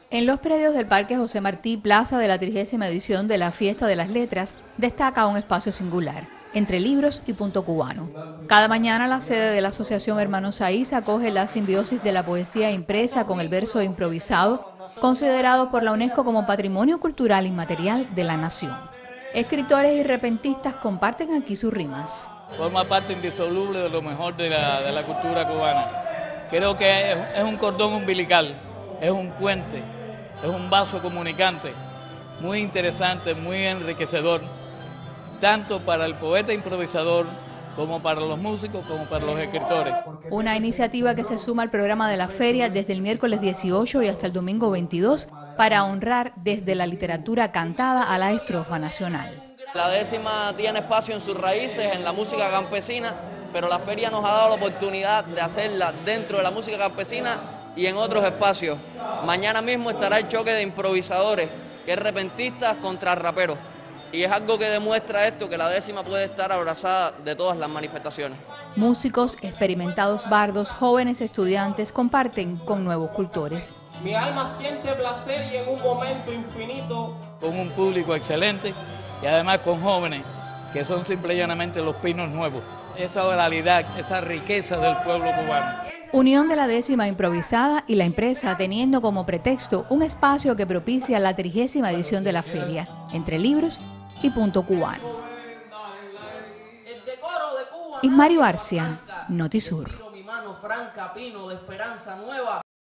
En los predios del Parque José Martí, plaza de la 30ª edición de la Fiesta de las Letras, destaca un espacio singular, entre libros y punto cubano. Cada mañana la sede de la Asociación Hermanos Saiz acoge la simbiosis de la poesía impresa con el verso improvisado, considerado por la UNESCO como Patrimonio Cultural Inmaterial de la Nación. Escritores y repentistas comparten aquí sus rimas. Forma parte indisoluble de lo mejor de la cultura cubana. Creo que es un cordón umbilical, es un puente, es un vaso comunicante, muy interesante, muy enriquecedor, tanto para el poeta improvisador, como para los músicos, como para los escritores. Una iniciativa que se suma al programa de la feria desde el miércoles 18 y hasta el domingo 22 para honrar desde la literatura cantada a la estrofa nacional. La 10ª tiene espacio en sus raíces, en la música campesina, pero la feria nos ha dado la oportunidad de hacerla dentro de la música campesina y en otros espacios. Mañana mismo estará el choque de improvisadores, que es repentistas contra raperos. Y es algo que demuestra esto, que la 10ª puede estar abrazada de todas las manifestaciones. Músicos, experimentados bardos, jóvenes estudiantes comparten con nuevos cultores. Mi alma siente placer y en un momento infinito. Con un público excelente y además con jóvenes que son simple y llanamente los pinos nuevos. Esa oralidad, esa riqueza del pueblo cubano. Unión de la 10ª improvisada y la empresa teniendo como pretexto un espacio que propicia la 30ª edición de la feria, entre libros y punto cubano. Ismario Arcia, Notisur.